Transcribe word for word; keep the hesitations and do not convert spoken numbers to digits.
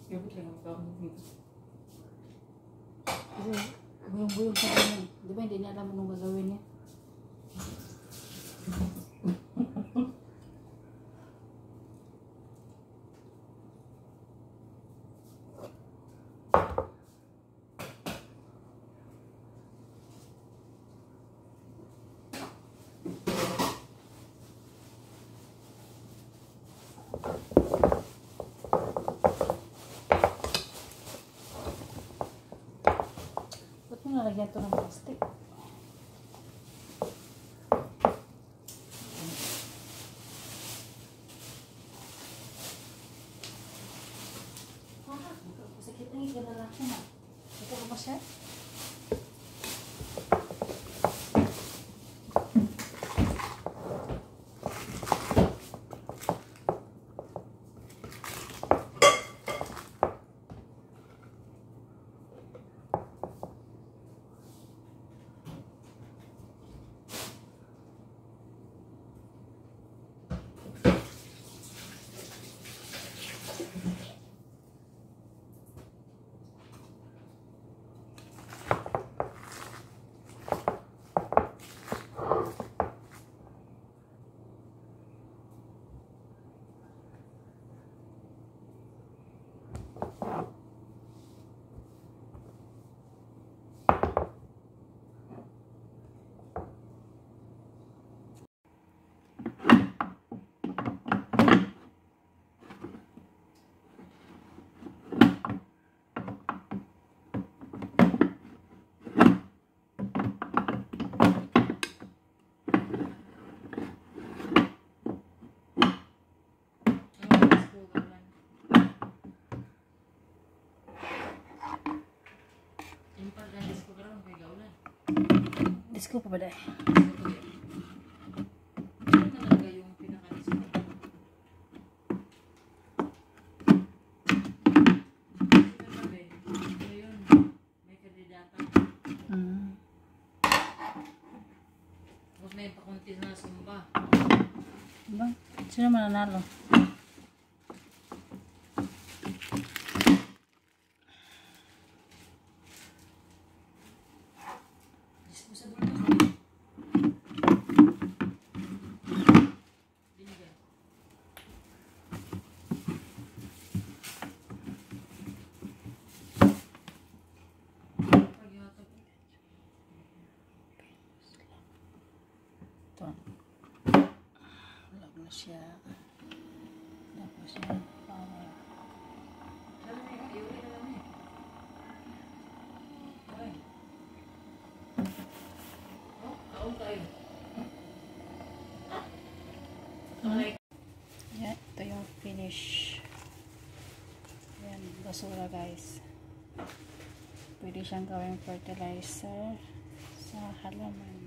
Gabit lang ang ikaw. Kasi buyong-buyong sa kanya. Di ba hindi niya alam anong gagawin niya? Ba't mo nalagyan ito ng plastic? Sakit ang iba na lang na. Ito ko ba siya? Disco pa ba dahil? Ano talaga yung pinaka-disco? Sinasabi, ito yun, may kandidata. Mm. Tapos may pakunti na sumba. Diba? Sino mananalo? Ito. Lag na siya. Lag na siya. Power. Yan, ito yung finish. Yan, basura guys. Pwede siyang gawing fertilizer sa halaman.